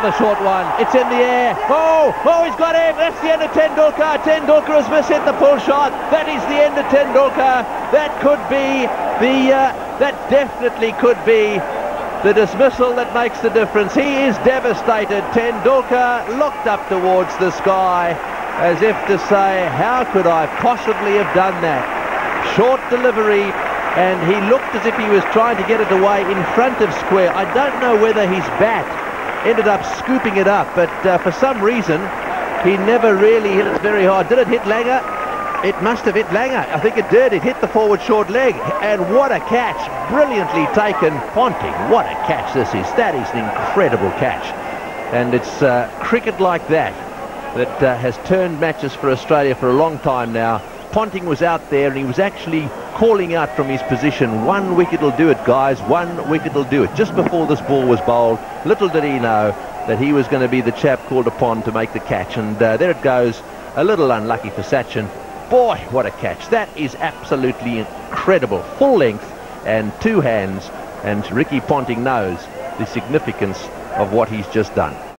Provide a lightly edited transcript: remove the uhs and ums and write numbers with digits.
a short one. It's in the air. Oh, he's got him. That's the end of Tendulkar. Tendulkar has mishit the pull shot. That is the end of Tendulkar. That could be that definitely could be the dismissal that makes the difference. He is devastated. Tendulkar looked up towards the sky as if to say, how could I possibly have done that? Short delivery, and he looked as if he was trying to get it away in front of square. I don't know whether his bat ended up scooping it up, but for some reason he never really hit it very hard. Did it hit Langer? It must have hit Langer. I think it did. It hit the forward short leg, and what a catch. Brilliantly taken. Ponting, what a catch this is. That is an incredible catch, and it's cricket like that has turned matches for Australia for a long time now. Ponting was out there and he was actually calling out from his position, 1 wicket will do it, guys, 1 wicket will do it. Just before this ball was bowled, little did he know that he was going to be the chap called upon to make the catch, and there it goes. A little unlucky for Sachin. Boy, what a catch. That is absolutely incredible. Full length and 2 hands, and Ricky Ponting knows the significance of what he's just done.